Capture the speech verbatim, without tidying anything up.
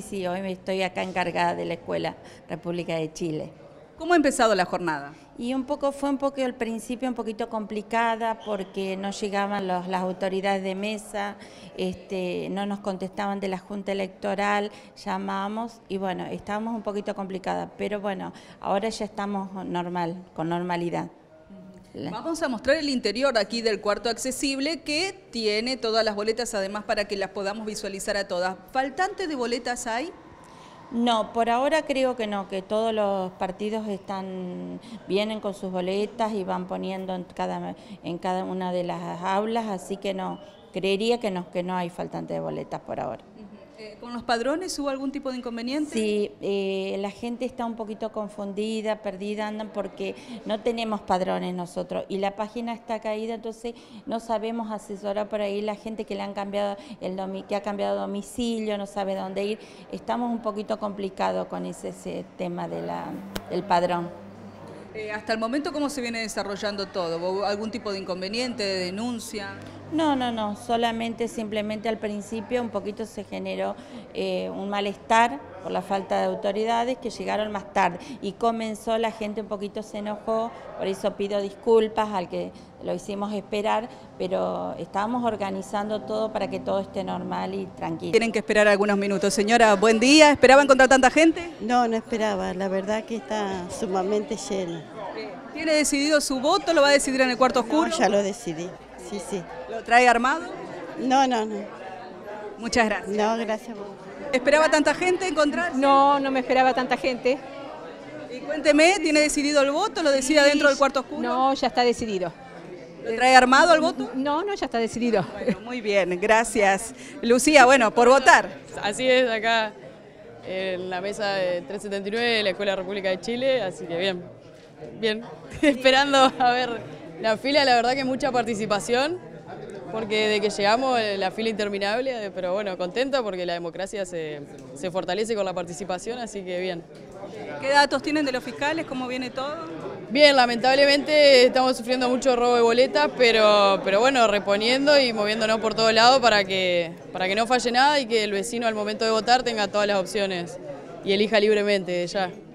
sí, hoy me estoy acá encargada de la Escuela República de Chile. ¿Cómo ha empezado la jornada? Y un poco fue un poco al principio un poquito complicada porque no llegaban los, las autoridades de mesa, este, no nos contestaban de la Junta Electoral, llamamos y bueno, estábamos un poquito complicadas, pero bueno, ahora ya estamos normal, con normalidad. Vamos a mostrar el interior aquí del cuarto accesible que tiene todas las boletas, además para que las podamos visualizar a todas. ¿Faltante de boletas hay? No, por ahora creo que no, que todos los partidos están vienen con sus boletas y van poniendo en cada, en cada una de las aulas, así que no, creería que no, que no hay faltante de boletas por ahora. Eh, ¿Con los padrones hubo algún tipo de inconveniente? Sí, eh, la gente está un poquito confundida, perdida, andan porque no tenemos padrones nosotros y la página está caída, entonces no sabemos asesorar por ahí la gente que le han cambiado el domi que ha cambiado domicilio, no sabe dónde ir. Estamos un poquito complicados con ese, ese tema de la, del padrón. Eh, hasta el momento, ¿cómo se viene desarrollando todo? ¿Hubo algún tipo de inconveniente, de denuncia? No, no, no, solamente simplemente al principio un poquito se generó eh, un malestar por la falta de autoridades que llegaron más tarde y comenzó, la gente un poquito se enojó, por eso pido disculpas al que lo hicimos esperar, pero estábamos organizando todo para que todo esté normal y tranquilo. Tienen que esperar algunos minutos. Señora, buen día, ¿esperaban encontrar tanta gente? No, no esperaba, la verdad que está sumamente lleno. ¿Tiene decidido su voto? ¿Lo va a decidir en el cuarto oscuro? No, ya lo decidí, sí, sí. ¿Lo trae armado? No, no, no. Muchas gracias. No, gracias. ¿Esperaba tanta gente encontrar? No, no me esperaba tanta gente. Y cuénteme, ¿tiene decidido el voto? ¿Lo decide adentro del cuarto oscuro? No, ya está decidido. ¿Lo trae armado el voto? No, no, ya está decidido. Bueno, muy bien, gracias. Lucía, bueno, por votar. Así es, acá en la mesa de trescientos setenta y nueve de la Escuela República de Chile, así que bien, bien. Esperando a ver la fila, la verdad que mucha participación, porque de que llegamos la fila interminable, pero bueno, contenta porque la democracia se, se fortalece con la participación, así que bien. ¿Qué datos tienen de los fiscales? ¿Cómo viene todo? Bien, lamentablemente estamos sufriendo mucho robo de boletas, pero, pero bueno, reponiendo y moviéndonos por todos lados para que, para que no falle nada y que el vecino al momento de votar tenga todas las opciones y elija libremente ya.